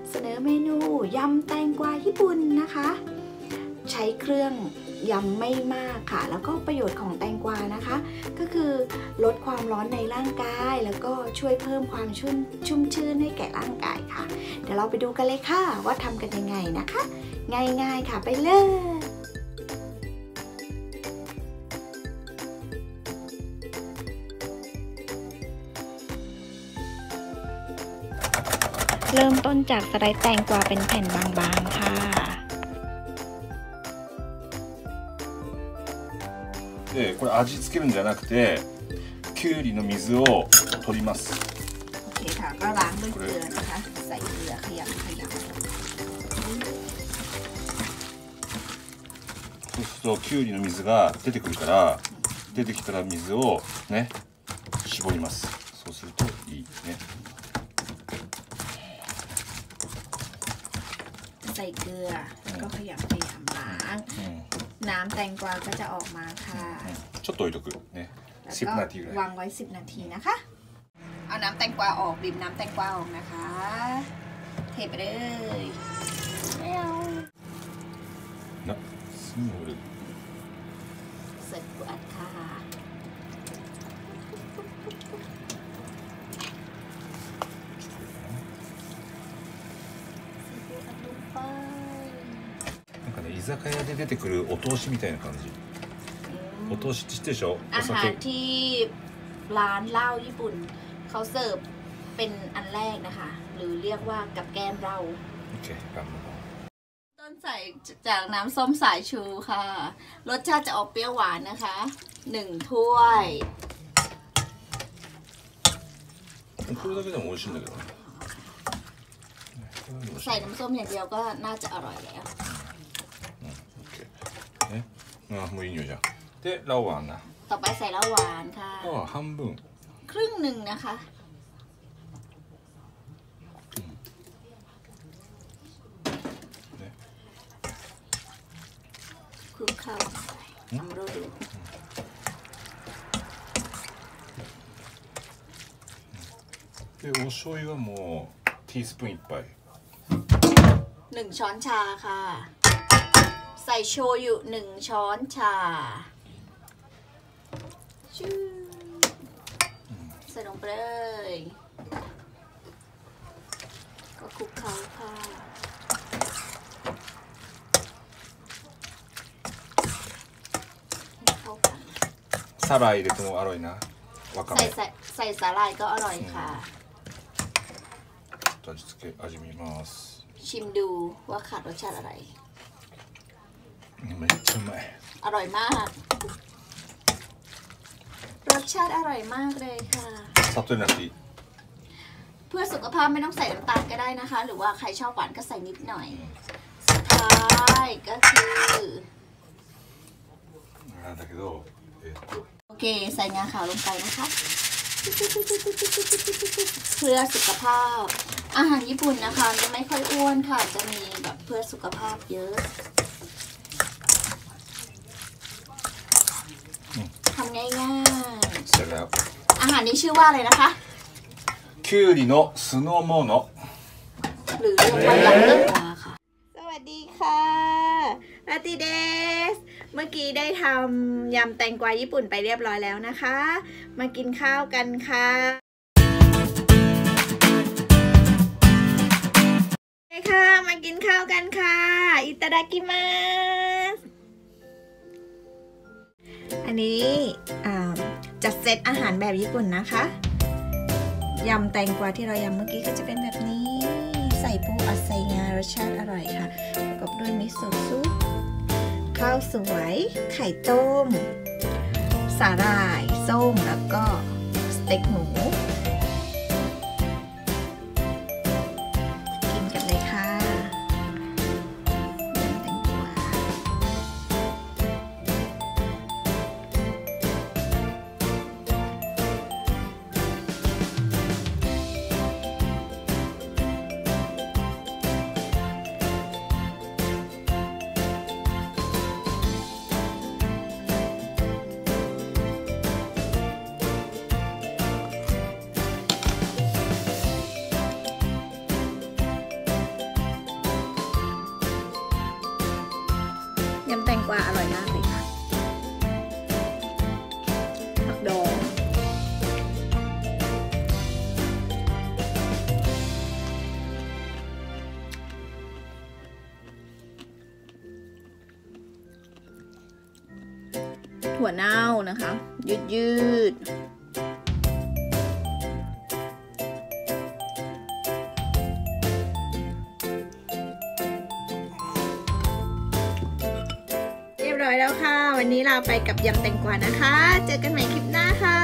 เสนอเมนูยำแตงกวาญี่ปุ่นนะคะใช้เครื่องยำไม่มากค่ะแล้วก็ประโยชน์ของแตงกวานะคะก็คือลดความร้อนในร่างกายแล้วก็ช่วยเพิ่มความชุ่มชื่นให้แก่ร่างกายค่ะเดี๋ยวเราไปดูกันเลยค่ะว่าทำกันยังไงนะคะง่ายๆค่ะไปเลยเริ่มต้นจากสไลด์แตงกวาเป็นแผ่นบางๆค่ะでこれ味付けるんじゃなくてきゅうりの水を取りますโอเคค่ะก็ล้างด้วยเกลือนะคะใส่เกลือขยำそうするときゅうりの水が出てくるから出てきたら水をね絞りますそうするといいねใส่เกลือแล้วก็ขยำล้างน้ำแตงกวาก็จะออกมาค่ะちょっと置いとくね10นาทีぐらยวางไว้10นาทีนะคะเอาน้ำแตงกวาออกบีบน้ำแตงกวาออกนะคะเทไปเลยไม่เอาなすぐ折るเสร็จปูอัดค่ะなんかね居酒屋で出てくるお通しみたいな感じお通しって知ってるでしょอาหารที่ร้านเหล้าญี่ปุ่นเขาเสิร์ฟเป็นอันแรกนะคะหรือเรียกว่ากับแก้มเราโอเคครับต้นใส่จากน้ำส้มสายชูค่ะรสชาติจะออกเปรี้ยวหวานนะคะ1 ถ้วยこれだけでも美味しいんだけどねใส่น้ำส้มอย่างเดียวก็น่าจะอร่อยแล้วねもういい匂いじゃんでラオワンなต่อไปใส่เหล้าหวานค่ะ半分ครึ่งหนึ่งนะคะคลุกเข้าทำรูดูでお醤油はもうティースプーン1杯 1 ช้อนชาค่ะใส่โชยุ1 ช้อนชาใส่ลงไปเลยก็คลุกเคล้าค่ะเข้ากันサラ入れてもอร่อยนะわかめใส่สาหร่ายก็อร่อยค่ะ味付け味見ますชิมดูว่าขาดรสชาติอะไรめっちゃうまいอร่อยมากรสชาติอร่อยมากเลยค่ะ砂糖なしเพื่อสุขภาพไม่ต้องใส่น้ำตาลก็ได้นะคะหรือว่าใครชอบหวานก็ใส่นิดหน่อยสุดท้ายก็คือだけどโอเคใส่งาขาวลงไปนะคะเพื่อสุขภาพอาหารญี่ปุ่นนะคะไม่ค่อยอ้วนค่ะจะมีแบบเพื่อสุขภาพเยอะทำง่ายๆเสร็จแล้วอาหารนี้ชื่อว่าอะไรนะคะきゅうりの酢の物หรือเรียกว่ายำแตงกวาค่ะสวัสดีค่ะอาติเดสเมื่อกี้ได้ทำยำแตงกวาญี่ปุ่นไปเรียบร้อยแล้วนะคะมากินข้าวกันค่ะค่ะมากินข้าวกันค่ะอิตาดากิมัสอันนี้จัดเซตอาหารแบบญี่ปุ่นนะคะยำแตงกวาที่เรายำเมื่อกี้ก็จะเป็นแบบนี้ใส่ปูอัดใส่งารสชาติอร่อยค่ะประกอบด้วยมิโซะซุปข้าวสวยไข่ต้มสาหร่ายส้มแล้วก็สเต็กหมูกินกันเลยค่ะยำแตงกวากวาอร่อยมากเลยค่ะผักดองถั่วเน่านะคะยืดเรียบร้อยแล้วค่ะวันนี้ลาไปกับยำแตงกวานะคะเจอกันใหม่คลิปหน้าค่ะ